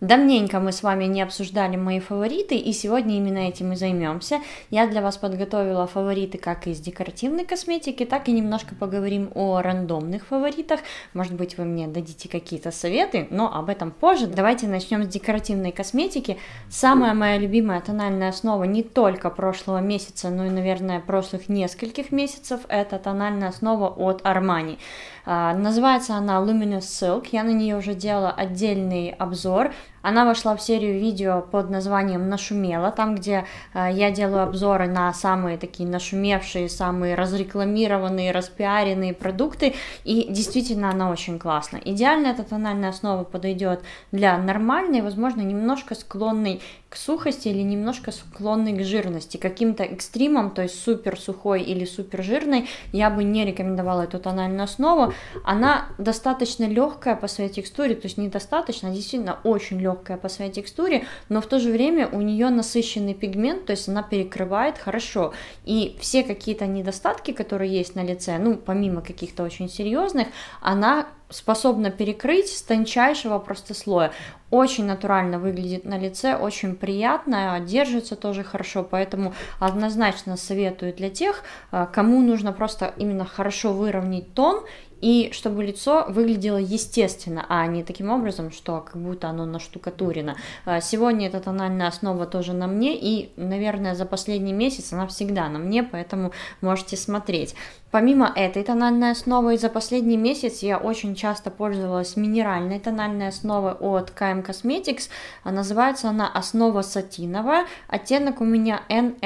Давненько мы с вами не обсуждали мои фавориты, и сегодня именно этим и займемся. Я для вас подготовила фавориты как из декоративной косметики, так и немножко поговорим о рандомных фаворитах. Может быть, вы мне дадите какие-то советы, но об этом позже. Давайте начнем с декоративной косметики. Самая моя любимая тональная основа не только прошлого месяца, но и, наверное, прошлых нескольких месяцев, это тональная основа от Armani. Называется она Luminous Silk, я на нее уже делала отдельный обзор. Она вошла в серию видео под названием «Нашумела», там, где я делаю обзоры на самые такие нашумевшие, самые разрекламированные, распиаренные продукты, и действительно она очень классная. Идеально эта тональная основа подойдет для нормальной, возможно, немножко склонной к сухости или немножко склонной к жирности. Каким-то экстримом, то есть супер сухой или супер жирной, я бы не рекомендовала эту тональную основу. Она достаточно легкая по своей текстуре, то есть недостаточно, а действительно очень легкая по своей текстуре, но в то же время у нее насыщенный пигмент, то есть она перекрывает хорошо. И все какие-то недостатки, которые есть на лице, ну, помимо каких-то очень серьезных, она способна перекрыть с тончайшего просто слоя. Очень натурально выглядит на лице, очень приятно, держится тоже хорошо, поэтому однозначно советую для тех, кому нужно просто именно хорошо выровнять тон, и чтобы лицо выглядело естественно, а не таким образом, что как будто оно наштукатурено. Сегодня эта тональная основа тоже на мне, и, наверное, за последний месяц она всегда на мне, поэтому можете смотреть. Помимо этой тональной основы, за последний месяц я очень часто пользовалась минеральной тональной основой от KM Cosmetics. Называется она основа сатиновая, оттенок у меня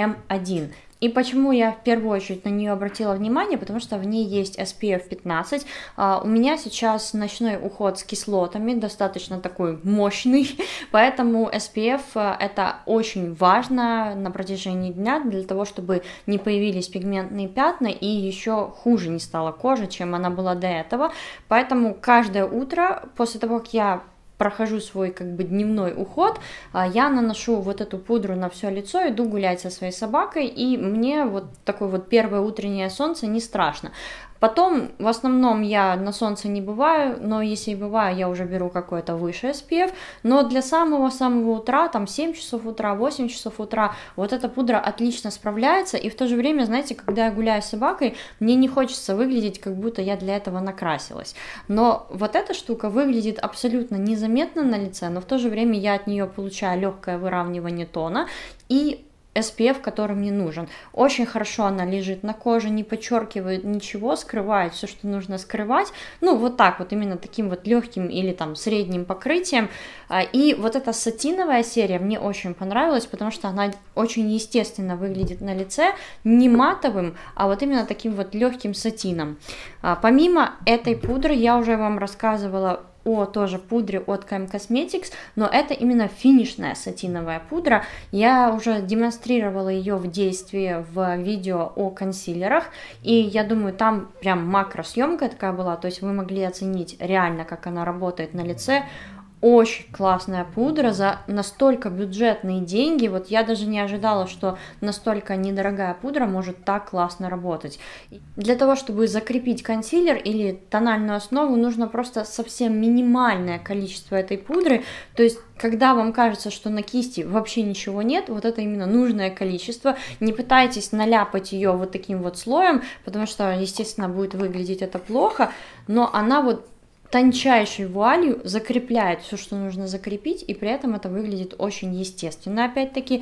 NM1. И почему я в первую очередь на нее обратила внимание, потому что в ней есть SPF 15. У меня сейчас ночной уход с кислотами, достаточно такой мощный, поэтому SPF это очень важно на протяжении дня, для того, чтобы не появились пигментные пятна и еще хуже не стала кожа, чем она была до этого. Поэтому каждое утро, после того, как я прохожу свой как бы дневной уход, я наношу вот эту пудру на все лицо, иду гулять со своей собакой, и мне вот такое вот первое утреннее солнце не страшно. Потом, в основном, я на солнце не бываю, но если и бываю, я уже беру какой-то выше SPF, но для самого-самого утра, там 7 часов утра, 8 часов утра, вот эта пудра отлично справляется, и в то же время, знаете, когда я гуляю с собакой, мне не хочется выглядеть, как будто я для этого накрасилась. Но вот эта штука выглядит абсолютно незаметно на лице, но в то же время я от нее получаю легкое выравнивание тона и SPF, который мне нужен. Очень хорошо она лежит на коже, не подчеркивает ничего, скрывает все, что нужно скрывать. Ну, вот так вот, именно таким вот легким или там средним покрытием. И вот эта сатиновая серия мне очень понравилась, потому что она очень естественно выглядит на лице, не матовым, а вот именно таким вот легким сатином. Помимо этой пудры, я уже вам рассказывала о тоже пудре от KM Cosmetics, но это именно финишная сатиновая пудра. Я уже демонстрировала ее в действии в видео о консилерах, и я думаю, там прям макросъемка такая была, то есть вы могли оценить реально, как она работает на лице. Очень классная пудра за настолько бюджетные деньги. Вот я даже не ожидала, что настолько недорогая пудра может так классно работать. Для того, чтобы закрепить консилер или тональную основу, нужно просто совсем минимальное количество этой пудры. То есть, когда вам кажется, что на кисти вообще ничего нет, вот это именно нужное количество. Не пытайтесь наляпать ее вот таким вот слоем, потому что, естественно, будет выглядеть это плохо, но она вот тончайшей вуалью закрепляет все, что нужно закрепить, и при этом это выглядит очень естественно, опять-таки.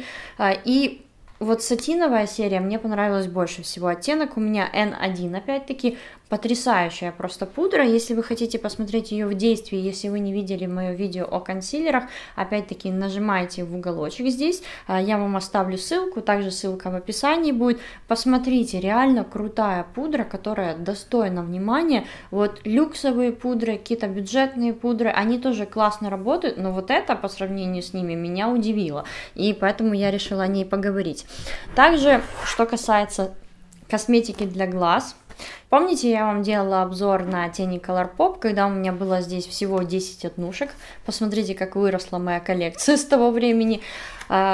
И вот сатиновая серия мне понравилась больше всего. Оттенок у меня N1, опять-таки, потрясающая просто пудра. Если вы хотите посмотреть ее в действии, если вы не видели мое видео о консилерах, опять-таки нажимаете в уголочек здесь, я вам оставлю ссылку, также ссылка в описании будет. Посмотрите, реально крутая пудра, которая достойна внимания. Вот люксовые пудры, какие-то бюджетные пудры, они тоже классно работают, но вот это по сравнению с ними меня удивило, и поэтому я решила о ней поговорить. Также, что касается косметики для глаз, помните, я вам делала обзор на тени Colourpop, когда у меня было здесь всего 10 однушек. Посмотрите, как выросла моя коллекция с того времени.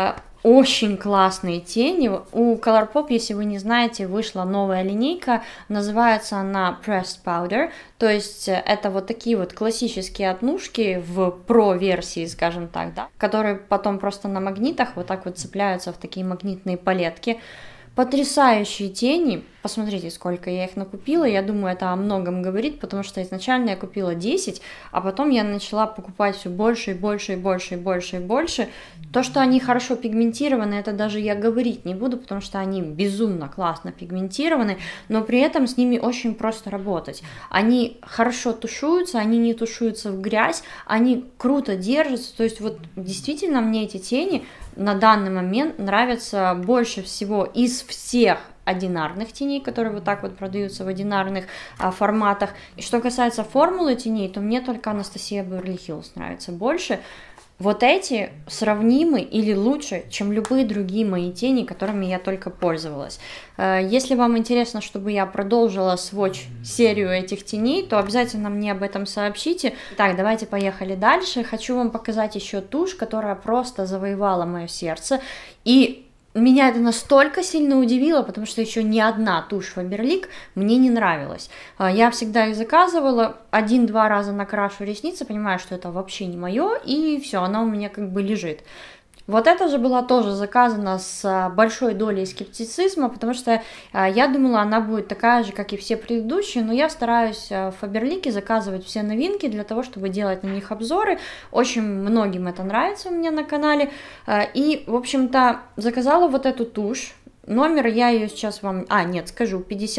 очень классные тени. У Colourpop, если вы не знаете, вышла новая линейка, называется она Pressed Powder, то есть это вот такие вот классические отнушки в про-версии, скажем так, да, которые потом просто на магнитах вот так вот цепляются в такие магнитные палетки. Потрясающие тени, посмотрите, сколько я их накупила, я думаю, это о многом говорит, потому что изначально я купила 10, а потом я начала покупать все больше и больше и больше и больше и больше. То, что они хорошо пигментированы, это даже я говорить не буду, потому что они безумно классно пигментированы, но при этом с ними очень просто работать. Они хорошо тушуются, они не тушуются в грязь, они круто держатся, то есть вот действительно мне эти тени на данный момент нравятся больше всего из всех одинарных теней, которые вот так вот продаются в одинарных форматах. И что касается формулы теней, то мне только Анастасия Беверли Хиллз нравится больше. Вот эти сравнимы или лучше, чем любые другие мои тени, которыми я только пользовалась. Если вам интересно, чтобы я продолжила сводч-серию этих теней, то обязательно мне об этом сообщите. Так, давайте поехали дальше. Хочу вам показать еще тушь, которая просто завоевала мое сердце. И меня это настолько сильно удивило, потому что еще ни одна тушь Faberlic мне не нравилась. Я всегда их заказывала, 1-2 раза накрашу ресницы, понимаю, что это вообще не мое, и все, она у меня как бы лежит. Вот это же была тоже заказана с большой долей скептицизма, потому что я думала, она будет такая же, как и все предыдущие, но я стараюсь в Faberlic заказывать все новинки для того, чтобы делать на них обзоры. Очень многим это нравится у меня на канале. И, в общем-то, заказала вот эту тушь. Номер я ее сейчас вам... скажу,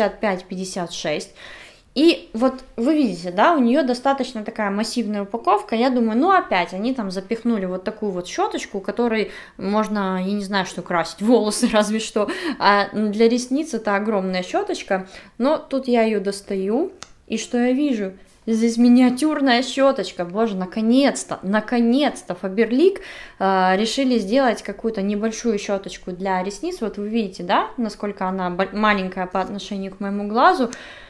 55-56. И вот вы видите, да, у нее достаточно такая массивная упаковка, я думаю, опять они там запихнули вот такую вот щеточку, которой можно, я не знаю, что красить, волосы разве что, а для ресниц это огромная щеточка, но тут я ее достаю, и что я вижу? Здесь миниатюрная щеточка, боже, наконец-то Faberlic решили сделать какую-то небольшую щеточку для ресниц, вот вы видите, да, насколько она маленькая по отношению к моему глазу.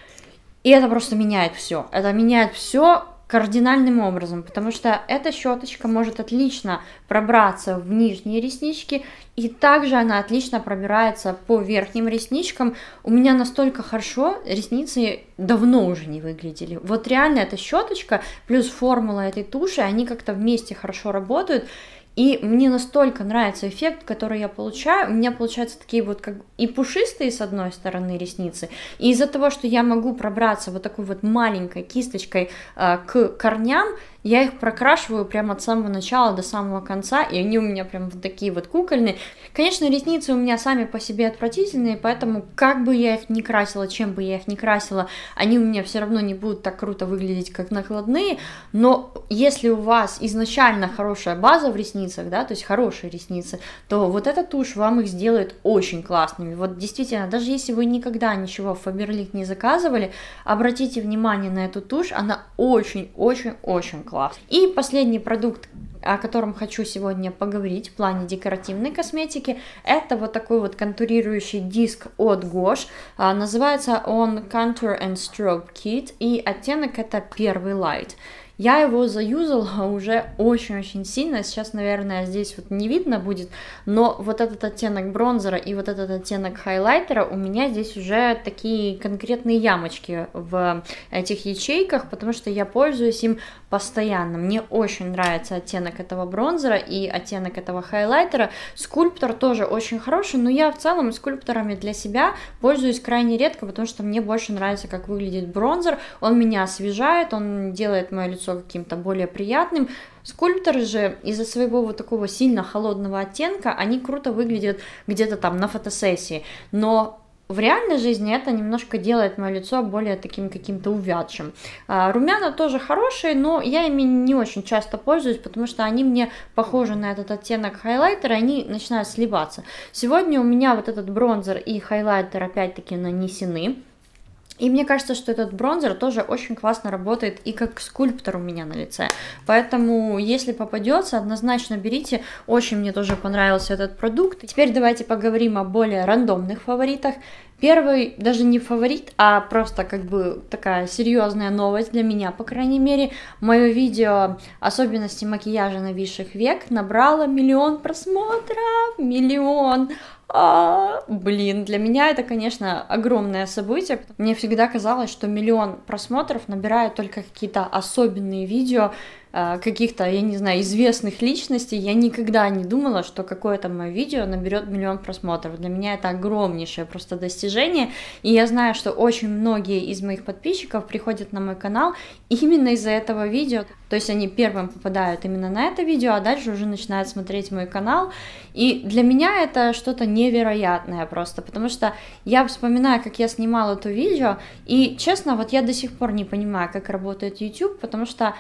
И это просто меняет все. Это меняет все кардинальным образом, потому что эта щеточка может отлично пробраться в нижние реснички, и также она отлично пробирается по верхним ресничкам. У меня настолько хорошо ресницы давно уже не выглядели. Вот реально эта щеточка плюс формула этой туши, они как-то вместе хорошо работают. И мне настолько нравится эффект, который я получаю. У меня получаются такие вот как и пушистые с одной стороны ресницы, и из-за того, что я могу пробраться вот такой вот маленькой кисточкой к корням, я их прокрашиваю прямо от самого начала до самого конца, и они у меня прям вот такие вот кукольные. Конечно, ресницы у меня сами по себе отвратительные, поэтому как бы я их ни красила, чем бы я их ни красила, они у меня все равно не будут так круто выглядеть, как накладные. Но если у вас изначально хорошая база в ресницах, да, то есть хорошие ресницы, то вот эта тушь вам их сделает очень классными. Вот действительно, даже если вы никогда ничего в Faberlic не заказывали, обратите внимание на эту тушь, она очень-очень-очень классная. И последний продукт, о котором хочу сегодня поговорить в плане декоративной косметики, это вот такой вот контурирующий диск от Gosh. Называется он Contour and Strobe Kit, и оттенок это первый Light. Я его заюзала уже очень-очень сильно, сейчас, наверное, здесь вот не видно будет, но вот этот оттенок бронзера и вот этот оттенок хайлайтера у меня здесь уже такие конкретные ямочки в этих ячейках, потому что я пользуюсь им постоянно. Мне очень нравится оттенок этого бронзера и оттенок этого хайлайтера. Скульптор тоже очень хороший, но я в целом скульпторами для себя пользуюсь крайне редко, потому что мне больше нравится, как выглядит бронзер. Он меня освежает, он делает мое лицо каким-то более приятным. Скульпторы же из-за своего вот такого сильно холодного оттенка, они круто выглядят где-то там на фотосессии, но в реальной жизни это немножко делает мое лицо более таким каким-то увядшим. Румяна тоже хорошие, но я ими не очень часто пользуюсь, потому что они мне похожи на этот оттенок хайлайтера, они начинают сливаться. Сегодня у меня вот этот бронзер и хайлайтер опять-таки нанесены. И мне кажется, что этот бронзер тоже очень классно работает и как скульптор у меня на лице. Поэтому, если попадется, однозначно берите. Очень мне тоже понравился этот продукт. Теперь давайте поговорим о более рандомных фаворитах. Первый даже не фаворит, а просто как бы такая серьезная новость для меня, по крайней мере. Мое видео «Особенности макияжа нависших век» набрало 1 миллион просмотров. 1 миллион! Блин, для меня это, конечно, огромное событие. Мне всегда казалось, что 1 миллион просмотров набирают только какие-то особенные видео каких-то, я не знаю, известных личностей. Я никогда не думала, что какое-то мое видео наберет 1 миллион просмотров. Для меня это огромнейшее просто достижение. И я знаю, что очень многие из моих подписчиков приходят на мой канал именно из-за этого видео. То есть они первым попадают именно на это видео, а дальше уже начинают смотреть мой канал. И для меня это что-то невероятное просто, потому что я вспоминаю, как я снимала это видео, и честно, вот я до сих пор не понимаю, как работает YouTube, потому что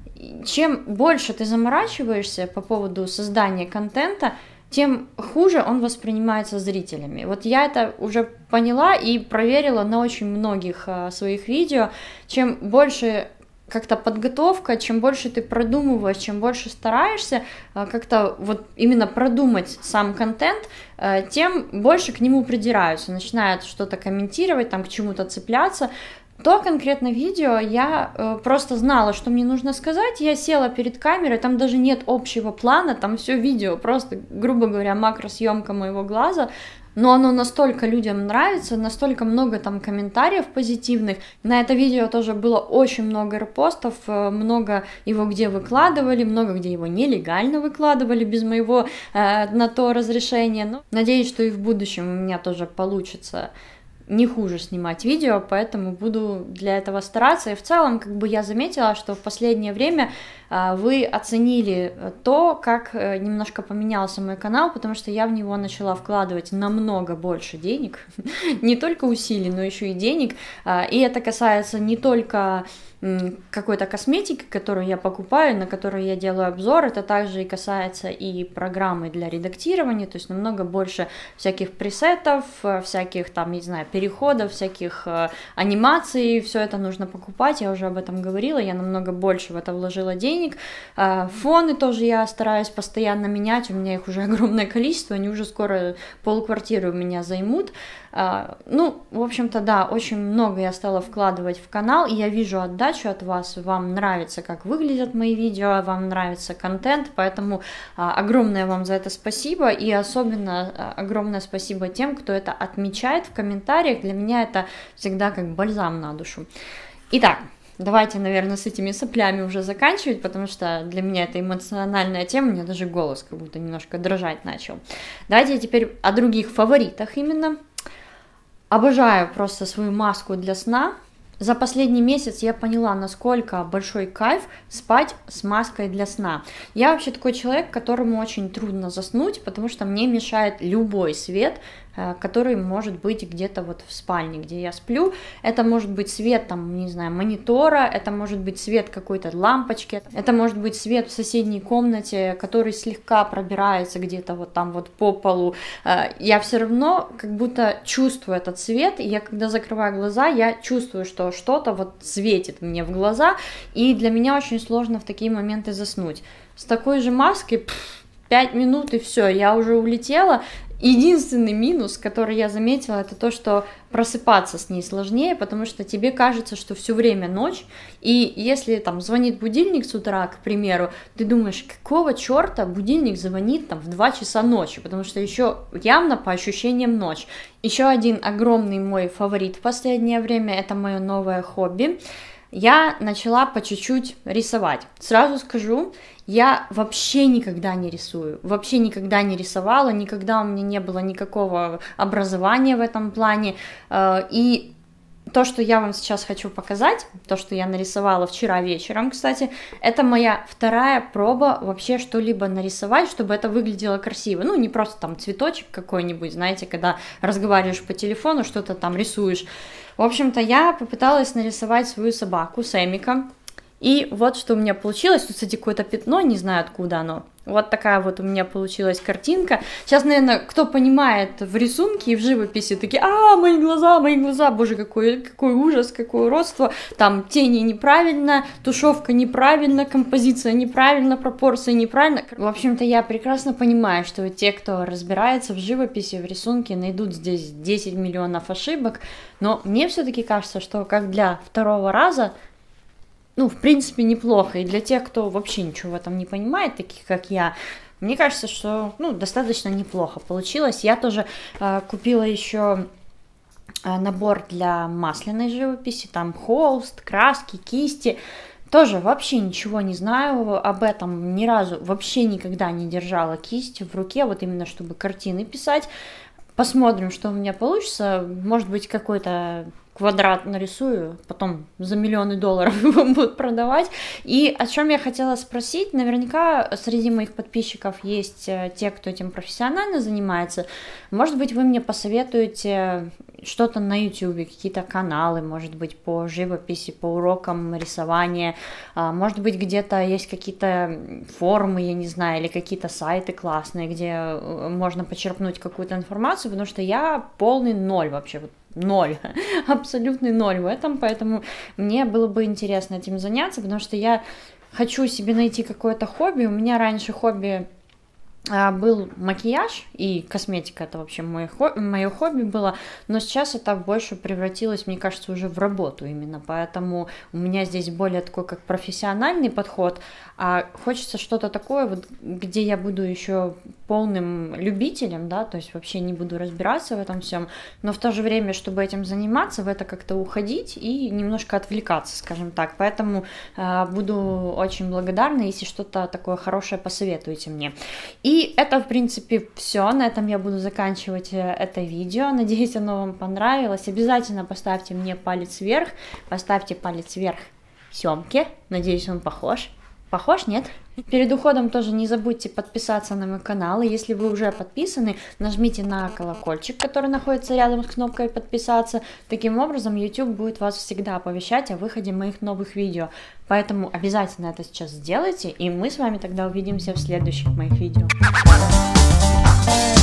чем больше ты заморачиваешься по поводу создания контента, тем хуже он воспринимается зрителями. Вот я это уже поняла и проверила на очень многих своих видео. Чем больше как-то подготовка, чем больше ты продумываешь, чем больше стараешься как-то вот именно продумать сам контент, тем больше к нему придираются, начинают что-то комментировать, там к чему-то цепляться. То конкретно видео я просто знала, что мне нужно сказать, я села перед камерой, там даже нет общего плана, там все видео, просто, грубо говоря, макросъемка моего глаза, но оно настолько людям нравится, настолько много там комментариев позитивных. На это видео тоже было очень много репостов, много его где выкладывали, много где его нелегально выкладывали без моего на то разрешения. Но надеюсь, что и в будущем у меня тоже получится не хуже снимать видео, поэтому буду для этого стараться. И в целом, как бы я заметила, что в последнее время вы оценили то, как немножко поменялся мой канал, потому что я в него начала вкладывать намного больше денег, не только усилий, но еще и денег. И это касается не только какой-то косметики, которую я покупаю, на которую я делаю обзор, это также и касается и программы для редактирования, то есть намного больше всяких пресетов, всяких там, не знаю, переходов, всяких анимаций, все это нужно покупать, я уже об этом говорила, я намного больше в это вложила денег. Фоны тоже я стараюсь постоянно менять, у меня их уже огромное количество, они уже скоро полквартиры у меня займут. Ну, в общем-то, да, очень много я стала вкладывать в канал, и я вижу отдачу от вас, вам нравится, как выглядят мои видео, вам нравится контент, поэтому огромное вам за это спасибо, и особенно огромное спасибо тем, кто это отмечает в комментариях, для меня это всегда как бальзам на душу. Итак, давайте, наверное, с этими соплями уже заканчивать, потому что для меня это эмоциональная тема, у меня даже голос как будто немножко дрожать начал. Давайте теперь о других фаворитах именно. Обожаю просто свою маску для сна. За последний месяц я поняла, насколько большой кайф спать с маской для сна. Я вообще такой человек, которому очень трудно заснуть, потому что мне мешает любой свет, который может быть где-то вот в спальне, где я сплю. Это может быть свет, там, не знаю, монитора, это может быть свет какой-то лампочки, это может быть свет в соседней комнате, который слегка пробирается где-то вот там вот по полу. Я все равно как будто чувствую этот свет, и я когда закрываю глаза, я чувствую, что что-то вот светит мне в глаза, и для меня очень сложно в такие моменты заснуть. С такой же маской 5 минут и все, я уже улетела. Единственный минус, который я заметила, это то, что просыпаться с ней сложнее, потому что тебе кажется, что все время ночь, и если там звонит будильник с утра, к примеру, ты думаешь, какого черта будильник звонит там в 2 часа ночи, потому что еще явно по ощущениям ночь. Еще один огромный мой фаворит в последнее время, это мое новое хобби. Я начала по чуть-чуть рисовать. Сразу скажу, я вообще никогда не рисую, вообще никогда не рисовала, никогда у меня не было никакого образования в этом плане. И то, что я вам сейчас хочу показать, то, что я нарисовала вчера вечером, кстати, это моя вторая проба вообще что-либо нарисовать, чтобы это выглядело красиво. Ну, не просто там цветочек какой-нибудь, знаете, когда разговариваешь по телефону, что-то там рисуешь. В общем-то, я попыталась нарисовать свою собаку, Сэмика, И вот что у меня получилось. Тут, кстати, какое-то пятно, не знаю, откуда оно. Вот такая вот у меня получилась картинка. Сейчас, наверное, кто понимает в рисунке и в живописи, такие: мои глаза, боже, какой ужас, какое уродство. Там тени неправильно, тушевка неправильно, композиция неправильно, пропорции неправильно. В общем-то, я прекрасно понимаю, что те, кто разбирается в живописи, в рисунке, найдут здесь 10 миллионов ошибок, но мне все-таки кажется, что как для второго раза, в принципе, неплохо. И для тех, кто вообще ничего в этом не понимает, таких как я, мне кажется, что, достаточно неплохо получилось. Я тоже купила еще набор для масляной живописи, там холст, краски, кисти. Тоже вообще ничего не знаю об этом, ни разу, вообще никогда не держала кисть в руке, вот именно чтобы картины писать. Посмотрим, что у меня получится. Может быть, какой-то квадрат нарисую, потом за миллионы долларов его будут продавать. И о чем я хотела спросить, наверняка среди моих подписчиков есть те, кто этим профессионально занимается. Может быть, вы мне посоветуете что-то на YouTube, какие-то каналы, может быть, по живописи, по урокам рисования, может быть, где-то есть какие-то форумы, я не знаю, или какие-то сайты классные, где можно почерпнуть какую-то информацию, потому что я полный ноль вообще, ноль, абсолютный ноль в этом, поэтому мне было бы интересно этим заняться, потому что я хочу себе найти какое-то хобби. У меня раньше хобби был макияж и косметика, это вообще мое хобби было, но сейчас это больше превратилось, мне кажется, уже в работу именно, поэтому у меня здесь более такой как профессиональный подход, а хочется что-то такое, вот, где я буду еще полным любителем, да, то есть вообще не буду разбираться в этом всем, но в то же время, чтобы этим заниматься, в это как-то уходить и немножко отвлекаться, скажем так, поэтому буду очень благодарна, если что-то такое хорошее посоветуете мне. И это, в принципе, все. На этом я буду заканчивать это видео. Надеюсь, оно вам понравилось. Обязательно поставьте мне палец вверх. Поставьте палец вверх Семке. Надеюсь, он похож. Похож, нет? Перед уходом тоже не забудьте подписаться на мой канал. И если вы уже подписаны, нажмите на колокольчик, который находится рядом с кнопкой подписаться. Таким образом, YouTube будет вас всегда оповещать о выходе моих новых видео. Поэтому обязательно это сейчас сделайте, и мы с вами тогда увидимся в следующих моих видео.